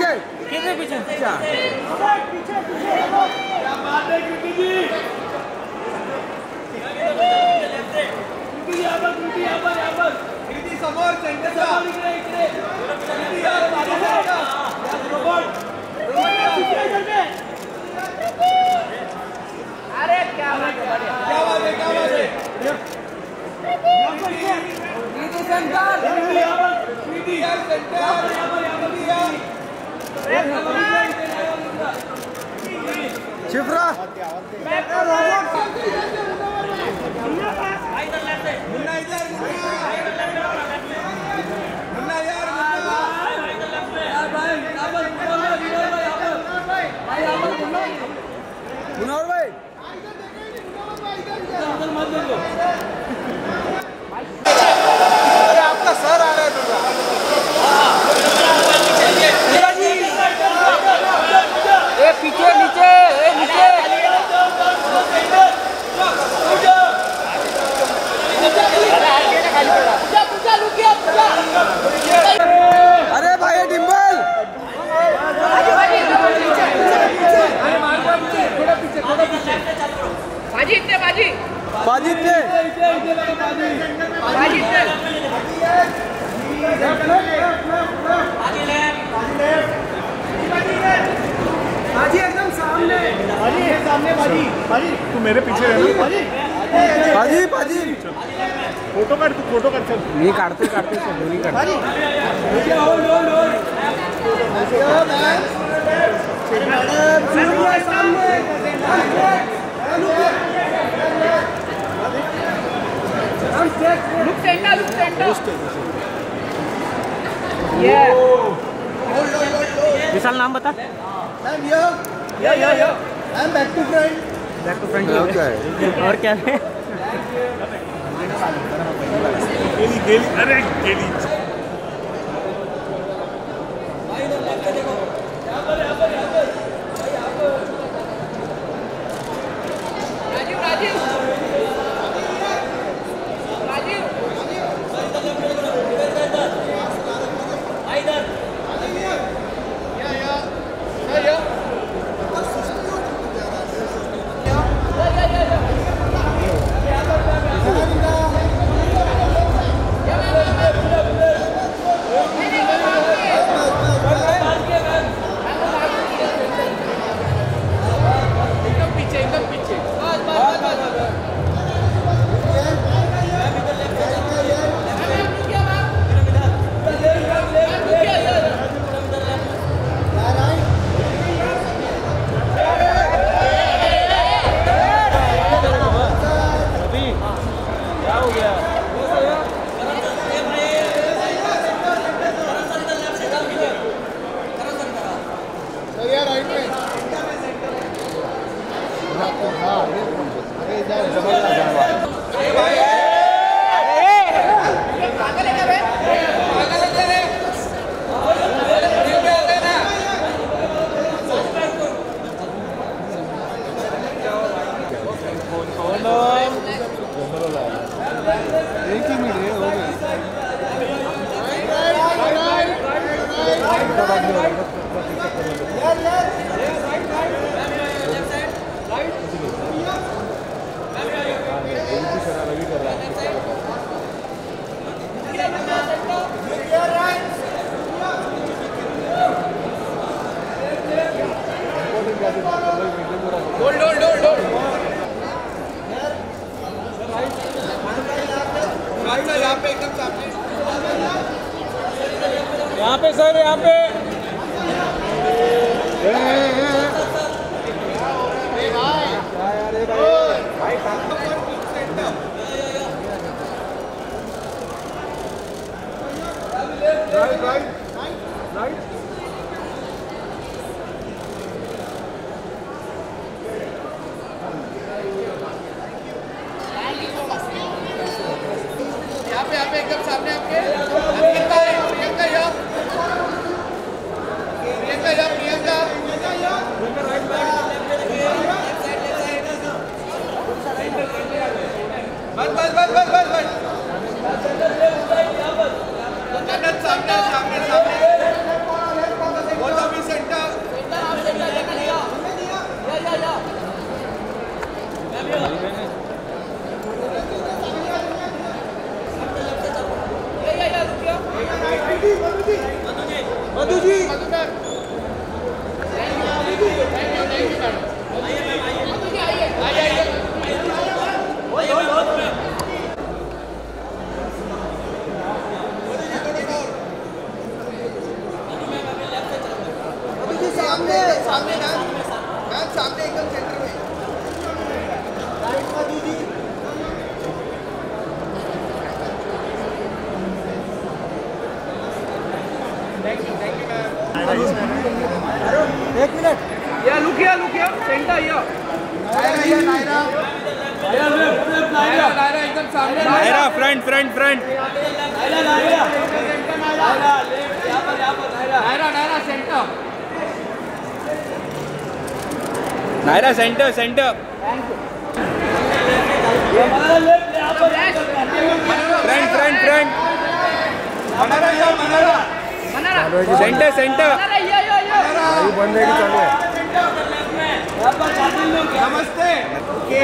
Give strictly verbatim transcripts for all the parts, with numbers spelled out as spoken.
पीछे किधर पीछे क्या पीछे पीछे क्या बात है कृति जी कृति यहाँ पर कृति यहाँ पर यहाँ पर कृति समोर सेंटर समोर इकडे इकडे कृति यार बाजू से यार रोबोट रोबोट पीछे चलते अरे क्या बात है क्या बात है क्या बात है कृति सेंटर कृति यहाँ पर कृति यार सेंटर यहाँ पर यहाँ पर यार शिफ्रा मुन्ना इधर मुन्ना यार यार भाई यहाँ पर भाई यहाँ पर मुन्ना मुनव्वर भाई इधर मत देखो अरे आपका सर आ रहा है दूसरा ए पीछे नीचे ए नीचे अरे भाई डिम्पल बाजी इतने बाजी बाजी इतने बाजी इतने बाजी एकदम सामने बाजी सामने बाजी बाजी तू मेरे पीछे रहना बाजी बाजी बाजी फोटो काट तू फोटो काट चल मी काढते काढते दोन्ही काढते बाजी होल्ड होल्ड होल्ड मैडम सामने लुक सेंटर लुक सेंटर ये विशाल नाम बता ma'am yo yo yo yo ma'am back to front back to front okay और क्या है गेली गेली अरे गेली राजीव राजीव राजीव एकदम पीछे एकदम पीछे बस बस बस बस एक ही मिनट हो गए होल्ड होल्ड होल्ड होल्ड यहाँ पे एकदम सामने यहाँ पे सर यहाँ पे राइट राइट राइट यहाँ पे यहाँ पे एकदम सामने आपके प्रियंका है प्रियंका यहाँ प्रियंका यहाँ प्रियंका बस बस बस बस बस बस सामने सामने सामने Madhu ji Madhukar thank you thank you thank you madam Madhu ji आइए आइए सामने सामने मैम मैम सामने एकदम सेंटर में right Madhu ji thank you thank you ma'am एक मिनट या look here look here centre here Naira Naira Naira left left Naira Naira एकदम सामने Naira front front front Naira Naira centre Naira left यहां पर यहां पर Naira Naira Naira centre Naira centre centre front front front Manara या Manara Manara centre centre Manara yo yo yo गाड़ी बंद है कि चालू है? यहां पर शादी लोग नमस्ते okay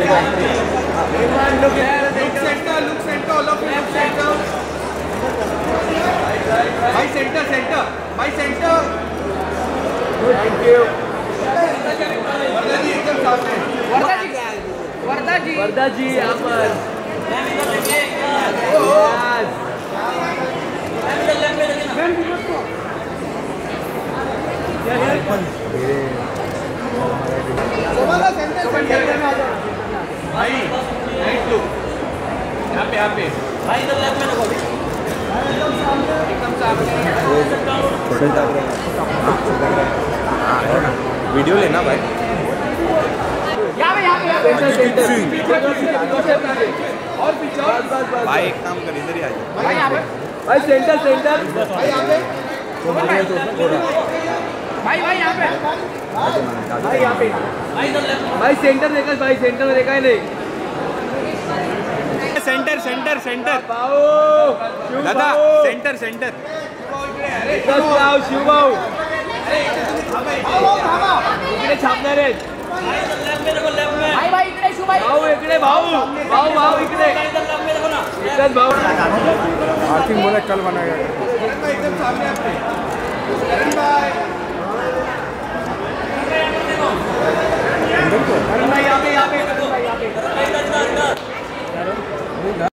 look centre look centre all of look centre भाई सेंटर सेंटर भाई centre thank you Wardha ji एकदम सामने वर्धा जी वर्धा जी वर्धा जी यहां पर सेंटर सेंटर में आ जाओ भाई राइट लुक यहां पे यहां पे भाई इधर लेफ्ट में देखो एकदम सामने वीडियो लेना भाई यहां पे यहां पे सेंटर सेंटर और पीछे बस बस बस भाई एक काम कर इधर ही आ जा भाई यहां पे भाई सेंटर सेंटर भाई यहाँ पे भाई भाई यहां पे भाई यहाँ पे भाई सेंटर देखा भाई सेंटर में देखा ही नहीं सेंटर सेंटर सेंटर भाऊ दादा सेंटर सेंटर दस भाऊ शिव भाऊ इकडे छापणार आहेत भाई भाई इकडे शू भाई भाऊ इकडे भाऊ भाऊ भाऊ इकडे एकच भाऊ आर्थिंग बोला कल बनाएगा एकदम सामने आपने करण भाई करण भाई यहाँ पे यहाँ पे करण भाई यहाँ पे